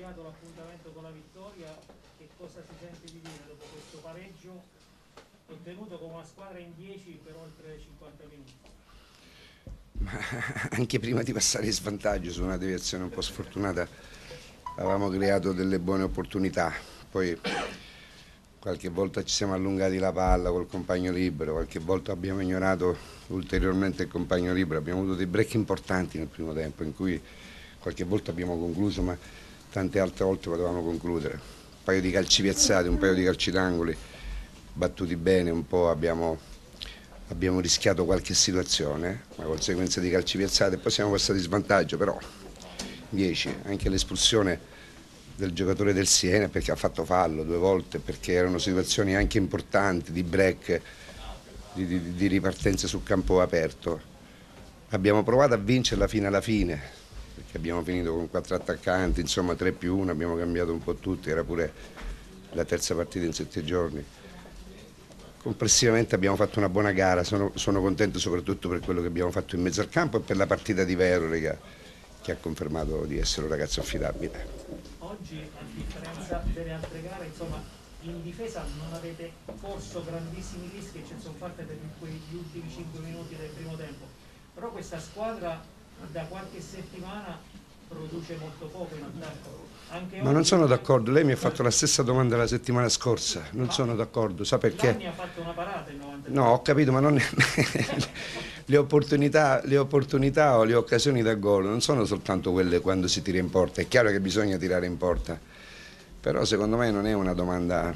iniziato l'appuntamento con la vittoria, che cosa si sente di dire dopo questo pareggio ottenuto con una squadra in 10 per oltre 50 minuti? Ma anche prima di passare in svantaggio su una deviazione un po' sfortunata avevamo creato delle buone opportunità, poi qualche volta ci siamo allungati la palla col compagno libero, qualche volta abbiamo ignorato ulteriormente il compagno libero, abbiamo avuto dei break importanti nel primo tempo in cui qualche volta abbiamo concluso, ma tante altre volte potevamo concludere. Un paio di calci piazzati, un paio di calci d'angoli battuti bene, un po' abbiamo rischiato qualche situazione, una conseguenza di calci piazzati, e poi siamo passati in svantaggio, però 10, anche l'espulsione del giocatore del Siena perché ha fatto fallo 2 volte, perché erano situazioni anche importanti di break, di ripartenza sul campo aperto. Abbiamo provato a vincerla fino alla fine, perché abbiamo finito con 4 attaccanti, insomma 3+1, abbiamo cambiato un po' tutti, era pure la terza partita in 7 giorni. Complessivamente abbiamo fatto una buona gara, sono contento soprattutto per quello che abbiamo fatto in mezzo al campo e per la partita di Verole che ha confermato di essere un ragazzo affidabile. Oggi, a differenza delle altre gare, insomma, in difesa non avete corso grandissimi rischi, eccezion fatta per quegli ultimi 5 minuti del primo tempo, però questa squadra da qualche settimana produce molto poco in attacco. Anche Ma non sono d'accordo, lei mi ha fatto la stessa domanda la settimana scorsa, non sono d'accordo, sa perché? Danni ha fatto una parata in 90 minuti. No, ho capito, ma non le opportunità o le occasioni da gol non sono soltanto quelle quando si tira in porta, è chiaro che bisogna tirare in porta, però secondo me non è una domanda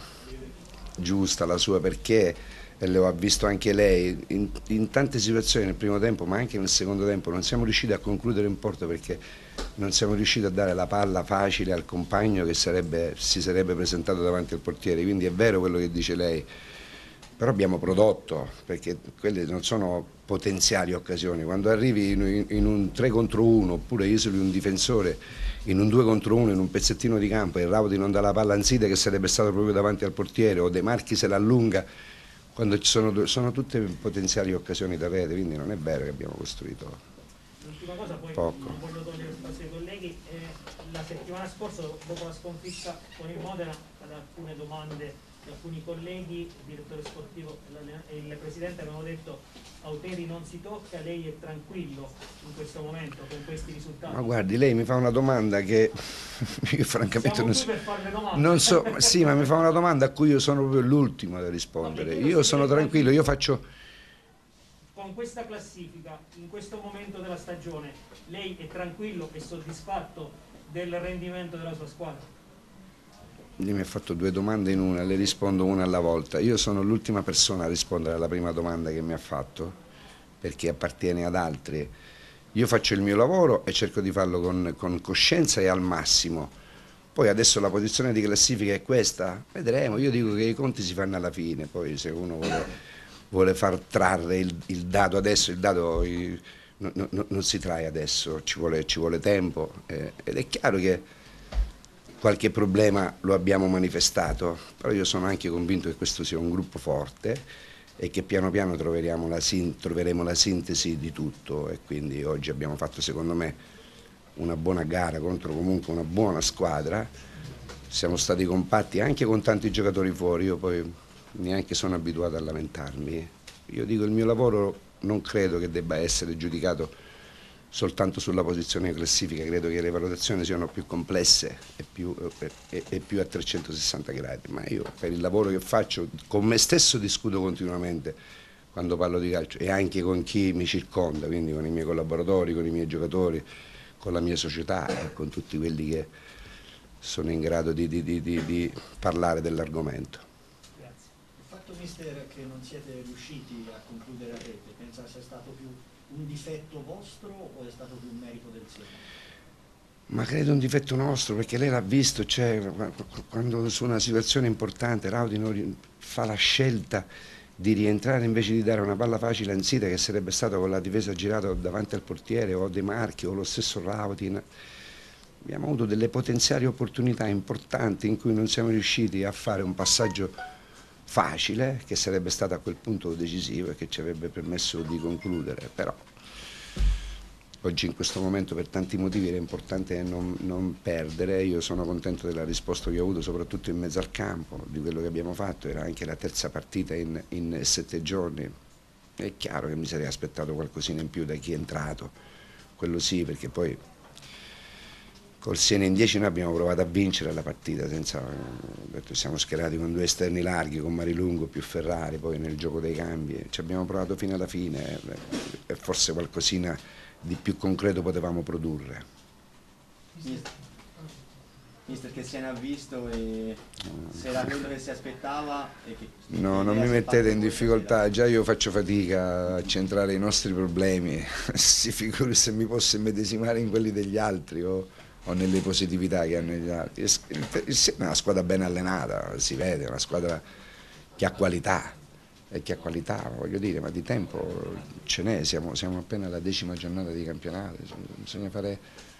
giusta la sua, perché, e lo ha visto anche lei, in tante situazioni nel primo tempo ma anche nel secondo tempo non siamo riusciti a concludere in porta perché non siamo riusciti a dare la palla facile al compagno che si sarebbe presentato davanti al portiere, quindi è vero quello che dice lei, però abbiamo prodotto, perché quelle non sono potenziali occasioni. Quando arrivi in un 3 contro 1 oppure isoli un difensore in un 2 contro 1 in un pezzettino di campo e Rauti non dà la palla a Anside che sarebbe stato proprio davanti al portiere, o De Marchi se l'allunga, quando ci sono tutte potenziali occasioni da rete, quindi non è vero che abbiamo costruito L'ultima cosa, poi poco. non voglio togliere spazio ai colleghi, la settimana scorsa dopo la sconfitta con il Modena, ad alcune domande di alcuni colleghi, il direttore sportivo e il presidente avevano detto: Auteri non si tocca, lei è tranquillo in questo momento con questi risultati? Ma guardi, lei mi fa una domanda che io francamente non so, sì, ma mi fa una domanda a cui io sono proprio l'ultimo da rispondere. Io sono tranquillo, io faccio... Con questa classifica, in questo momento della stagione, lei è tranquillo e soddisfatto del rendimento della sua squadra? Lei mi ha fatto 2 domande in una, le rispondo una alla volta. Io sono l'ultima persona a rispondere alla prima domanda che mi ha fatto, perché appartiene ad altri. Io faccio il mio lavoro e cerco di farlo con coscienza e al massimo. Poi adesso la posizione di classifica è questa, vedremo. Io dico che i conti si fanno alla fine, poi se uno vuole far trarre il dato adesso, il dato non si trae adesso, ci vuole tempo, ed è chiaro che qualche problema lo abbiamo manifestato, però io sono anche convinto che questo sia un gruppo forte e che piano piano troveremo la sintesi di tutto, e quindi oggi abbiamo fatto secondo me una buona gara contro comunque una buona squadra, siamo stati compatti anche con tanti giocatori fuori, io poi neanche sono abituato a lamentarmi, io dico il mio lavoro non credo che debba essere giudicato soltanto sulla posizione in classifica, credo che le valutazioni siano più complesse e più a 360 gradi, ma io per il lavoro che faccio con me stesso discuto continuamente quando parlo di calcio e anche con chi mi circonda, quindi con i miei collaboratori, con i miei giocatori, con la mia società e con tutti quelli che sono in grado di parlare dell'argomento. Grazie. Il fatto, mister, che non siete riusciti a concludere a rete, pensa sia stato più un difetto vostro o è stato più un merito del Siena? Ma credo un difetto nostro, perché lei l'ha visto, cioè, quando su una situazione importante Rauti fa la scelta di rientrare invece di dare una palla facile a Ansita, che sarebbe stato con la difesa girata davanti al portiere, o De Marchi o lo stesso Rauti. Abbiamo avuto delle potenziali opportunità importanti in cui non siamo riusciti a fare un passaggio facile, che sarebbe stato a quel punto decisivo e che ci avrebbe permesso di concludere, però oggi in questo momento per tanti motivi era importante non perdere. Io sono contento della risposta che ho avuto, soprattutto in mezzo al campo, di quello che abbiamo fatto. Era anche la terza partita in 7 giorni. È chiaro che mi sarei aspettato qualcosina in più da chi è entrato, quello sì, perché poi col Siena in 10 noi abbiamo provato a vincere la partita, siamo schierati con 2 esterni larghi, con Marilungo più Ferrari, poi nel gioco dei cambi ci abbiamo provato fino alla fine e forse qualcosina di più concreto potevamo produrre. Mister, che Siena ha visto e se era quello che si aspettava e che no, non mi mettete in difficoltà, già io faccio fatica a centrare i nostri problemi, si figuri se mi posso immedesimare in quelli degli altri o nelle positività che hanno gli altri. Il Siena è una squadra ben allenata, si vede, è una squadra che ha qualità, e che ha qualità, voglio dire, ma di tempo ce n'è, siamo appena alla 10ª giornata di campionato, bisogna fare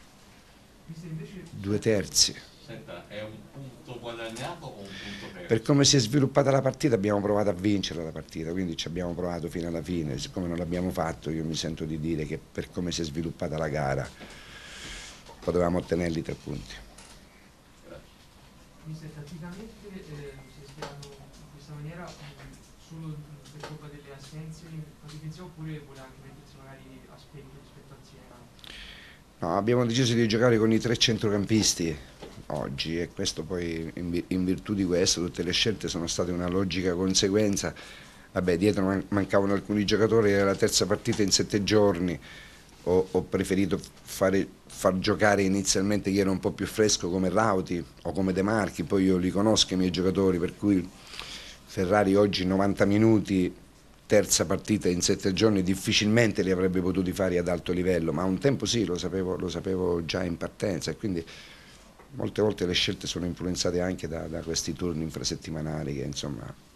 2/3. Senta, è un punto guadagnato o un punto perso? Per come si è sviluppata la partita abbiamo provato a vincere la partita, quindi ci abbiamo provato fino alla fine. Siccome non l'abbiamo fatto, io mi sento di dire che per come si è sviluppata la gara potevamo ottenerli 3 punti. Mister, tatticamente si è schierato in questa maniera solo per colpa delle assenze a difensiva oppure vuole anche mettersi magari a specchio rispetto al Siena? No, abbiamo deciso di giocare con i 3 centrocampisti oggi e questo poi in virtù di questo tutte le scelte sono state una logica conseguenza. Vabbè, dietro mancavano alcuni giocatori, era la terza partita in 7 giorni, ho preferito far giocare inizialmente chi era un po' più fresco come Rauti o come De Marchi, poi io li conosco i miei giocatori, per cui Ferrari oggi 90 minuti, terza partita in 7 giorni, difficilmente li avrebbe potuti fare ad alto livello, ma un tempo sì, lo sapevo già in partenza e quindi molte volte le scelte sono influenzate anche da questi turni infrasettimanali che insomma